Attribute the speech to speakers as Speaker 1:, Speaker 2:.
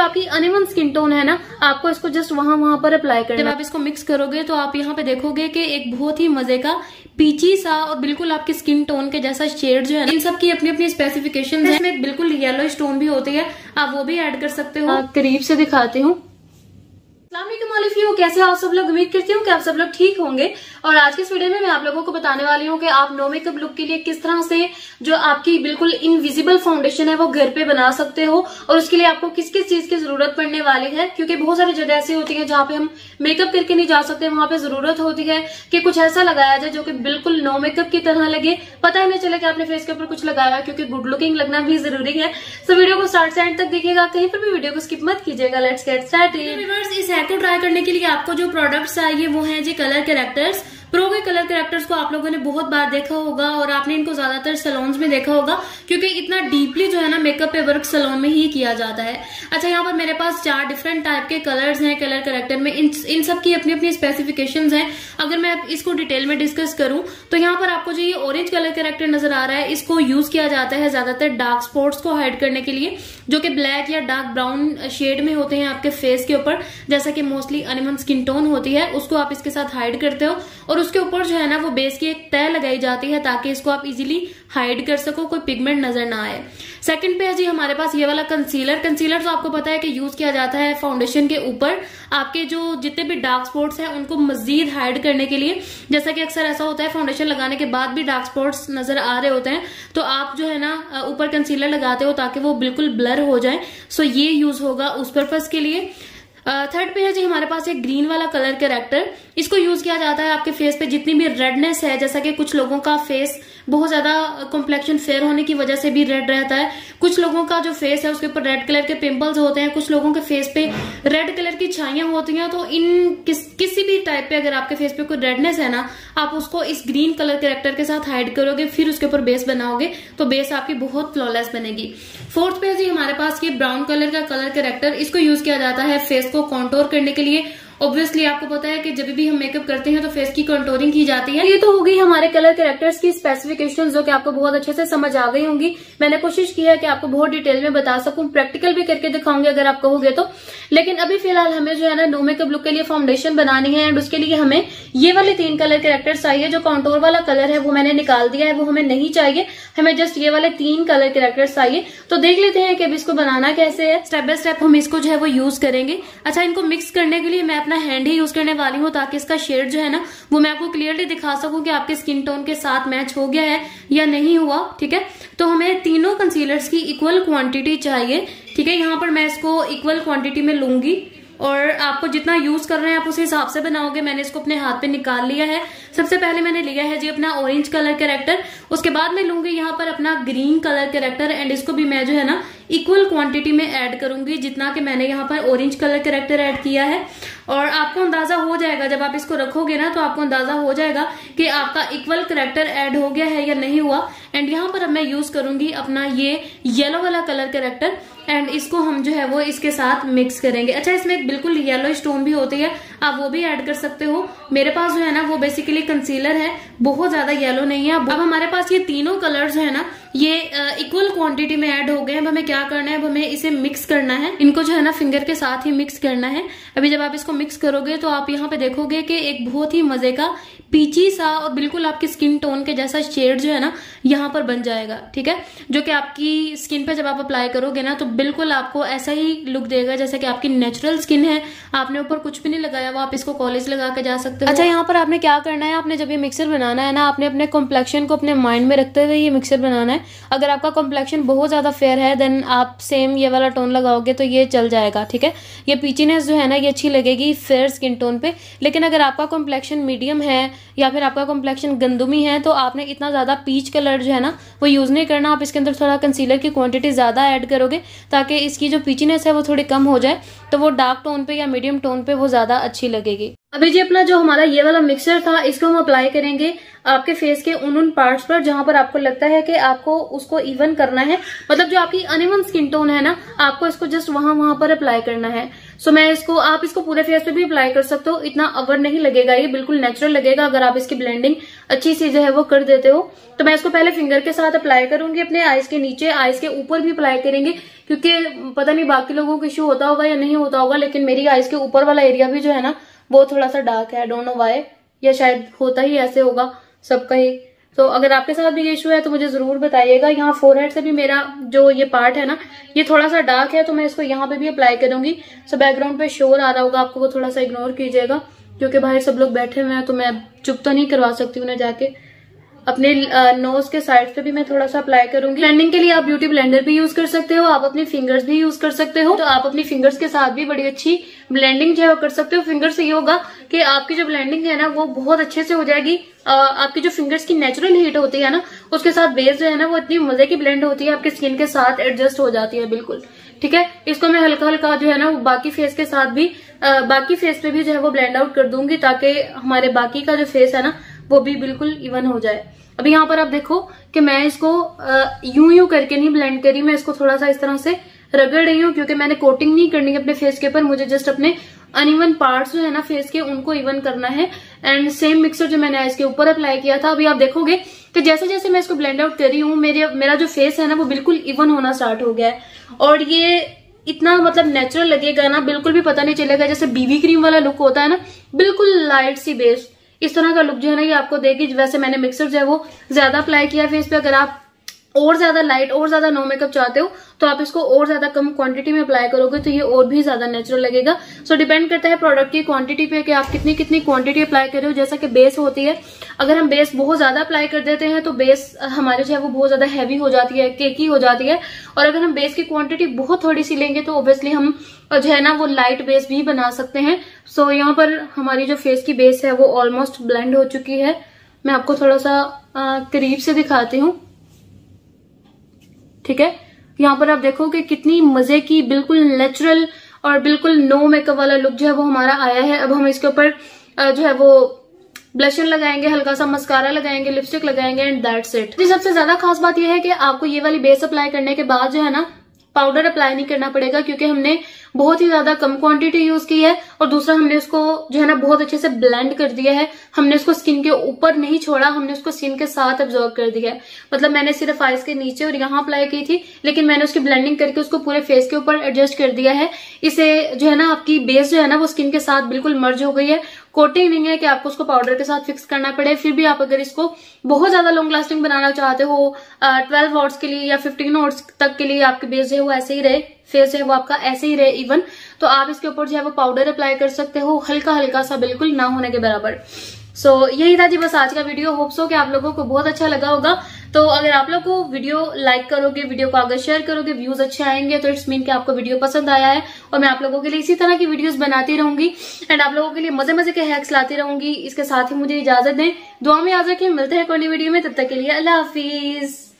Speaker 1: जो आपकी uneven skin tone है ना, आपको इसको जस्ट वहां पर अप्लाई करना है। जब आप इसको मिक्स करोगे तो आप यहाँ पे देखोगे कि एक बहुत ही मजे का पीची सा और बिल्कुल आपकी स्किन टोन के जैसा शेड जो है ना, इन सब की अपनी अपनी स्पेसिफिकेशंस है। इसमें बिल्कुल येलो स्टोन भी होती है, आप वो भी ऐड कर सकते हो। करीब से दिखाती हूँ। कैसे आप सब लोग, उम्मीद करती हूँ कि आप सब लोग ठीक होंगे। और आज के इस वीडियो में मैं आप लोगों को बताने वाली हूँ कि आप नो मेकअप लुक के लिए किस तरह से जो आपकी बिल्कुल इनविजिबल फाउंडेशन है वो घर पे बना सकते हो, और उसके लिए आपको किस किस चीज की जरूरत पड़ने वाली है। क्योंकि बहुत सारी जगह ऐसी होती है जहाँ पे हम मेकअप करके नहीं जा सकते, वहां पे जरूरत होती है कि कुछ ऐसा लगाया जाए जो कि बिल्कुल नो मेकअप की तरह लगे, पता ही नहीं चले कि आपने फेस के ऊपर कुछ लगाया, क्योंकि गुड लुकिंग लगना भी जरूरी है। तो वीडियो को स्टार्ट से एंड तक देखिएगा, कहीं पर भी वीडियो को स्किप मत कीजिएगा। Let's get started. इस हेयर को ट्राई करने के लिए आपको जो प्रोडक्ट्स चाहिए वो हैं जी कलर कैरेक्टर्स। प्रो के कलर कैरेक्टर्स को आप लोगों ने बहुत बार देखा होगा और आपने इनको ज्यादातर सैलून्स में देखा होगा, क्योंकि इतना डीपली जो है ना मेकअप पे वर्क सैलून में ही किया जाता है। अच्छा, यहाँ पर मेरे पास 4 डिफरेंट टाइप के कलर्स हैं कलर कैरेक्टर में। इन सब की अपनी अपनी स्पेसिफिकेशंस हैं। अगर मैं इसको डिटेल में डिस्कस करूं तो यहाँ पर आपको जो ये ऑरेंज कलर कैरेक्टर नजर आ रहा है, इसको यूज किया जाता है ज्यादातर डार्क स्पॉट्स को हाइड करने के लिए, जो कि ब्लैक या डार्क ब्राउन शेड में होते हैं आपके फेस के ऊपर, जैसा कि मोस्टली अनइवन स्किन टोन होती है, उसको आप इसके साथ हाइड करते हो। और उसके ऊपर जो है ना वो बेस की एक तय लगाई जाती है ताकि इसको आप इजीली हाइड कर सको, कोई पिगमेंट नजर ना आए। सेकंड पे है जी हमारे पास ये वाला कंसीलर। कंसीलर तो आपको पता है कि यूज किया जाता है फाउंडेशन के ऊपर, आपके जो जितने भी डार्क स्पॉट्स हैं उनको मजीद हाइड करने के लिए। जैसा कि अक्सर ऐसा होता है फाउंडेशन लगाने के बाद भी डार्क स्पॉट्स नजर आ रहे होते हैं, तो आप जो है ना ऊपर कंसीलर लगाते हो ताकि वो बिल्कुल ब्लर हो जाए। सो ये यूज होगा उस पर्पज के लिए। थर्ड पे है जी हमारे पास एक ग्रीन वाला कलर कैरेक्टर। इसको यूज किया जाता है आपके फेस पे जितनी भी रेडनेस है, जैसा कि कुछ लोगों का फेस बहुत ज्यादा कॉम्प्लेक्शन फेयर होने की वजह से भी रेड रहता है, कुछ लोगों का जो फेस है उसके ऊपर रेड कलर के पिंपल्स होते हैं, कुछ लोगों के फेस पे रेड कलर की छाइयां होती हैं। तो इन किसी भी टाइप पे अगर आपके फेस पे कोई रेडनेस है ना, आप उसको इस ग्रीन कलर कैरेक्टर के साथ हाइड करोगे, फिर उसके ऊपर बेस बनाओगे तो बेस आपकी बहुत फ्लॉलेस बनेगी। फोर्थ पे जी हमारे पास ये ब्राउन कलर का कलर कैरेक्टर। इसको यूज किया जाता है फेस को कॉन्टोर करने के लिए। ऑब्वियसली आपको पता है कि जब भी हम मेकअप करते हैं तो फेस की कंटूरिंग की जाती है। ये तो हो गई हमारे कलर कैरेक्टर्स की स्पेसिफिकेशन, जो कि आपको बहुत अच्छे से समझ आ गई होंगी। मैंने कोशिश की है कि आपको बहुत डिटेल में बता सकूं, प्रैक्टिकल भी करके दिखाऊंगी अगर आप कहोगे तो। लेकिन अभी फिलहाल हमें जो है ना नो मेकअप लुक के लिए फाउंडेशन बनानी है, एंड उसके लिए हमें ये वाले 3 कलर कैरेक्टर्स चाहिए। जो कॉन्टोर वाला कलर है वो मैंने निकाल दिया है, वो हमें नहीं चाहिए, हमें जस्ट ये वाले 3 कलर कैरेक्टर्स चाहिए। तो देख लेते हैं कि अब इसको बनाना कैसे है। स्टेप बाय स्टेप हम इसको जो है वो यूज करेंगे। अच्छा, इनको मिक्स करने के लिए मैं अपना हैंड ही यूज करने वाली हूँ ताकि इसका शेड जो है ना वो मैं आपको क्लियरली दिखा सकूं कि आपके स्किन टोन के साथ मैच हो गया है या नहीं हुआ। ठीक है, तो हमें तीनों कंसीलर्स की इक्वल क्वांटिटी चाहिए। ठीक है, यहाँ पर मैं इसको इक्वल क्वांटिटी में लूंगी और आपको जितना यूज कर रहे हैं आप उस हिसाब से बनाओगे। मैंने इसको अपने हाथ पे निकाल लिया है। सबसे पहले मैंने लिया है जी अपना ऑरेंज कलर कैरेक्टर, उसके बाद मैं लूंगी यहाँ पर अपना ग्रीन कलर कैरेक्टर, एंड इसको भी मैं जो है ना इक्वल क्वांटिटी में ऐड करूंगी जितना कि मैंने यहाँ पर ऑरेंज कलर कैरेक्टर ऐड किया है। और आपको अंदाजा हो जाएगा जब आप इसको रखोगे ना, तो आपको अंदाजा हो जाएगा कि आपका इक्वल कैरेक्टर ऐड हो गया है या नहीं हुआ। एंड यहाँ पर अब मैं यूज करूंगी अपना ये येलो वाला कलर कैरेक्टर, एंड इसको हम जो है वो इसके साथ मिक्स करेंगे। अच्छा, इसमें एक बिल्कुल येलो स्टोन भी होती है, आप वो भी ऐड कर सकते हो। मेरे पास जो है ना वो बेसिकली कंसीलर है, बहुत ज्यादा येलो नहीं है। अब हमारे पास ये तीनों कलर्स है ना ये इक्वल क्वांटिटी में ऐड हो गए। अब हमें क्या करना है, अब हमें इसे मिक्स करना है। इनको जो है ना फिंगर के साथ ही मिक्स करना है। अभी जब आप इसको मिक्स करोगे तो आप यहाँ पे देखोगे कि एक बहुत ही मजे का पीची सा और बिल्कुल आपकी स्किन टोन के जैसा शेड जो है ना यहाँ पर बन जाएगा। ठीक है, जो कि आपकी स्किन पे जब आप अप्लाई करोगे ना तो बिल्कुल आपको ऐसा ही लुक देगा जैसा कि आपकी नेचुरल स्किन है, आपने ऊपर कुछ भी नहीं लगाया हुआ, आप इसको कॉलेज लगा के जा सकते हो। अच्छा, यहाँ पर आपने क्या करना है, आपने जब ये मिक्सर बनाना है ना, आपने अपने कॉम्प्लेक्शन को अपने माइंड में रखते हुए ये मिक्सर बनाना है। अगर आपका कॉम्प्लेक्शन बहुत ज्यादा फेयर है देन आप सेम ये वाला टोन लगाओगे तो ये चल जाएगा। ठीक है, ये पीचीनेस जो है ना ये अच्छी लगेगी फेयर स्किन टोन पे। लेकिन अगर आपका कॉम्प्लेक्शन मीडियम है या फिर आपका कॉम्प्लेक्शन गंदुमी है तो आपने इतना ज्यादा पीच कलर जो है ना वो यूज नहीं करना। आप इसके अंदर थोड़ा कंसीलर की क्वांटिटी ज्यादा ऐड करोगे ताकि इसकी जो पीचीनेस है वो थोड़ी कम हो जाए, तो वो डार्क टोन पे या मीडियम टोन पे वो ज्यादा अच्छी लगेगी। अभी जी अपना जो हमारा ये वाला मिक्सचर था इसको हम अप्लाई करेंगे आपके फेस के उन पार्ट्स पर जहां पर आपको लगता है कि आपको उसको इवन करना है। मतलब जो आपकी अनइवन स्किन टोन है ना, आपको इसको जस्ट वहां पर अप्लाई करना है। सो मैं इसको, आप इसको पूरे फेस पे भी अप्लाई कर सकते हो, इतना अवर नहीं लगेगा, ये बिल्कुल नेचुरल लगेगा अगर आप इसकी ब्लेंडिंग अच्छी सी जो है वो कर देते हो। तो मैं इसको पहले फिंगर के साथ अप्लाई करूंगी, अपने आईज के नीचे, आईज के ऊपर भी अप्लाई करेंगे, क्योंकि पता नहीं बाकी लोगों को इश्यू होता होगा या नहीं होता होगा, लेकिन मेरी आईज के ऊपर वाला एरिया भी जो है ना वो थोड़ा सा डार्क है, आई डोंट नो व्हाई, या शायद होता ही ऐसे होगा सबका ही। तो अगर आपके साथ भी ये इशू है तो मुझे जरूर बताइएगा। यहाँ फोरहेड से भी मेरा जो ये पार्ट है ना ये थोड़ा सा डार्क है, तो मैं इसको यहाँ पे भी अप्लाई करूंगी। सो बैकग्राउंड पे शोर आ रहा होगा आपको, वो थोड़ा सा इग्नोर कीजिएगा, क्योंकि बाहर सब लोग बैठे हुए हैं तो मैं चुप तो नहीं करवा सकती उन्हें जाके। अपने नोज के साइड पे भी मैं थोड़ा सा अप्लाई करूंगी। ब्लेंडिंग के लिए आप ब्यूटी ब्लेंडर भी यूज कर सकते हो, आप अपनी फिंगर्स भी यूज कर सकते हो, तो आप अपनी फिंगर्स के साथ भी बड़ी अच्छी ब्लेंडिंग जो है कर सकते हो। फिंगर से ये होगा कि आपकी जो ब्लेंडिंग है ना वो बहुत अच्छे से हो जाएगी। आपकी जो फिंगर्स की नेचुरल हीट होती है ना उसके साथ बेस जो है ना वो इतनी मजे की ब्लेंड होती है, आपकी स्किन के साथ एडजस्ट हो जाती है बिल्कुल। ठीक है, इसको मैं हल्का हल्का जो है ना बाकी फेस के साथ भी बाकी फेस पे भी जो है वो ब्लेंड आउट कर दूंगी, ताकि हमारे बाकी का जो फेस है ना वो भी बिल्कुल इवन हो जाए। अभी यहाँ पर आप देखो कि मैं इसको यूं करके नहीं ब्लेंड करी, मैं इसको थोड़ा सा इस तरह से रगड़ रही हूँ, क्योंकि मैंने कोटिंग नहीं करनी अपने फेस के ऊपर, मुझे जस्ट अपने अनइवन पार्ट्स जो है ना फेस के उनको इवन करना है। एंड सेम मिक्सर जो मैंने इसके ऊपर अप्लाई किया था, अभी आप देखोगे कि जैसे जैसे मैं इसको ब्लेंड आउट कर रही हूँ मेरा जो फेस है ना वो बिल्कुल इवन होना स्टार्ट हो गया है, और ये इतना मतलब नेचुरल लगेगा ना, बिल्कुल भी पता नहीं चलेगा। जैसे बीबी क्रीम वाला लुक होता है ना, बिल्कुल लाइट सी बेस, इस तरह का लुक जो है ना ये आपको देगी। वैसे मैंने मिक्सर जो है वो ज्यादा अप्लाई किया फेस पे, अगर आप और ज्यादा लाइट और ज्यादा नो मेकअप चाहते हो तो आप इसको और ज्यादा कम क्वांटिटी में अप्लाई करोगे तो ये और भी ज्यादा नेचुरल लगेगा। सो डिपेंड करता है प्रोडक्ट की क्वांटिटी पे कि आप कितनी कितनी क्वांटिटी अप्लाई कर रहे हो। जैसा कि बेस होती है, अगर हम बेस बहुत ज्यादा अप्लाई कर देते हैं तो बेस हमारे जो है वो बहुत ज्यादा हैवी हो जाती है, केकी हो जाती है, और अगर हम बेस की क्वांटिटी बहुत थोड़ी सी लेंगे तो ऑब्वियसली हम जो है ना वो लाइट बेस भी बना सकते हैं। सो यहाँ पर हमारी जो फेस की बेस है वो ऑलमोस्ट ब्लेंड हो चुकी है। मैं आपको थोड़ा सा करीब से दिखाती हूँ। ठीक है, यहाँ पर आप देखो कि कितनी मजे की बिल्कुल नेचुरल और बिल्कुल नो मेकअप वाला लुक जो है वो हमारा आया है। अब हम इसके ऊपर जो है वो ब्लशर लगाएंगे, हल्का सा मस्कारा लगाएंगे, लिपस्टिक लगाएंगे एंड दैट्स इट। सबसे ज्यादा खास बात यह है कि आपको ये वाली बेस अप्लाई करने के बाद जो है ना पाउडर अप्लाई नहीं करना पड़ेगा, क्योंकि हमने बहुत ही ज्यादा कम क्वांटिटी यूज की है, और दूसरा हमने उसको जो है ना बहुत अच्छे से ब्लेंड कर दिया है। हमने उसको स्किन के ऊपर नहीं छोड़ा, हमने उसको स्किन के साथ एब्जॉर्ब कर दिया है। मतलब मैंने सिर्फ आईज के नीचे और यहाँ अप्लाई की थी, लेकिन मैंने उसकी ब्लेंडिंग करके उसको पूरे फेस के ऊपर एडजस्ट कर दिया है। इसे जो है ना आपकी बेस जो है ना वो स्किन के साथ बिल्कुल मर्ज हो गई है। कोटिंग नहीं है कि आपको उसको पाउडर के साथ फिक्स करना पड़े। फिर भी आप अगर इसको बहुत ज्यादा लॉन्ग लास्टिंग बनाना चाहते हो, 12 आवर्स के लिए या 15 आवर्स तक के लिए आपकी बेस जो है वो ऐसे ही रहे, फेस है वो आपका ऐसे ही रहे इवन, तो आप इसके ऊपर जो है वो पाउडर अप्लाई कर सकते हो, हल्का हल्का सा, बिल्कुल ना होने के बराबर। सो यही था जी बस आज का वीडियो। होप सो कि आप लोगों को बहुत अच्छा लगा होगा। तो अगर आप लोग को वीडियो लाइक करोगे, वीडियो को अगर शेयर करोगे, व्यूज अच्छे आएंगे तो इट्स मीन कि आपको वीडियो पसंद आया है, और मैं आप लोगों के लिए इसी तरह की वीडियोस बनाती रहूंगी एंड आप लोगों के लिए मजे मजे के हैक्स लाती रहूंगी। इसके साथ ही मुझे इजाजत दें, दुआ में याद रखें, मिलते हैं कोई नई वीडियो में, तब तक के लिए अल्लाह हाफिज।